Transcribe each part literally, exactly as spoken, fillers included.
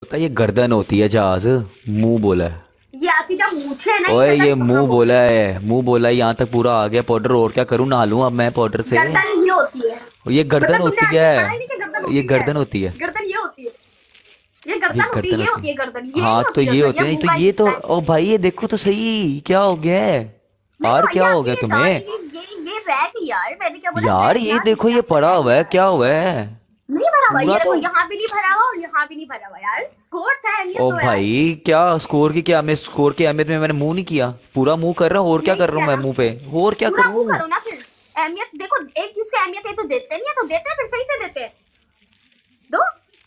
होता है ये गर्दन होती है जहाज। मुंह बोला है। ये आपकी जब मूछे है ना, ओए पता ये नहीं मुंह कहाँ बोला होती है, मुंह बोला है, यहाँ तक पूरा आ गया पाउडर। और क्या करूँ, नहा लूँ अब मैं पाउडर है। से। गर्दन ये होती है। ये गर्दन मतलब तुमने होती आज तक पढ़ा ही नहीं है। कि गर्दन ये होती क्या है। गर्दन होती है। गर्दन ये होती है। ये ये गर्दन होती है, गर्दन ये होती होती है। है गर्दन, ये हाँ नहीं तो होती ये गर्दन, ये होते हैं मुंह तो का ये तो। हिस्सा है। ओ भाई ये देखो तो सही क्या हो गया है। नहीं यार क्या भैया, हो आपकी गया ये तुम्हें। दाढ़ी, ये ये रैक यार, मैंने क्या बोला, यार रैक ये यार, देखो ये ये आपका पड़ा रैक हुआ है, यार। क्या हुआ है। नहीं भरा हुआ, ये पूरा देखो तो। यहाँ भी नहीं भरा हुआ और यहाँ भी नहीं भरा हुआ यार। स्कोर था, अहमियत ओ तो यार। भाई क्या स्कोर की, क्या मैं स्कोर की अहमियत में मैंने मुंह नहीं किया। पूरा मुंह कर रहा हूँ, और क्या नहीं कर रहा हूँ किया मैं ना, मुंह पे। और क्या पूरा मुंह करूँ। करो ना फिर। अहमियत देखो, एक चीज की अहमियत है तो देते नहीं है, तो देते हैं फिर सही से देते हैं। दो।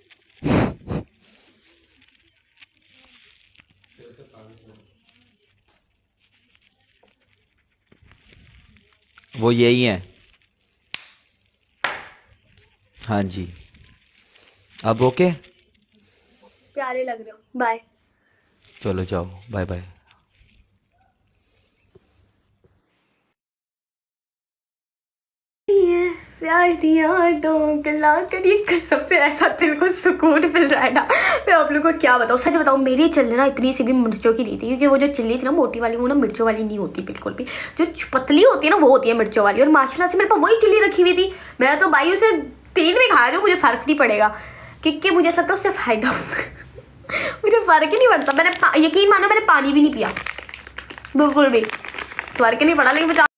वो यही है। हाँ जी। अब ओके। प्यारे लग रहे हो, बाय। चलो जाओ, बाय बाय। ये प्यार दिया दो गला करिए, कसम से ऐसा दिल को सुकून मिल रहा है ना। मैं आप लोगों को क्या बताऊँ, सच बताऊँ, मेरी चिल्ली ना इतनी सी भी मिर्चों की नहीं थी, क्योंकि वो जो चिल्ली थी ना मोटी वाली, वो ना मिर्चों वाली नहीं होती बिल्कुल भी। जो पतली होती है ना वो होती है मिर्चों वाली, और माशाल्लाह से मेरे पास वही चिल्ली रखी हुई थी। मैं तो भाई उसे तेल में खा दूँ, मुझे फर्क नहीं पड़ेगा, क्योंकि मुझे ऐसा लगता है उससे फायदा होता है। मुझे फर्क ही नहीं पड़ता। मैंने यकीन मानो मैंने पानी भी नहीं पिया बिल्कुल भी, फर्क ही नहीं पड़ा, लेकिन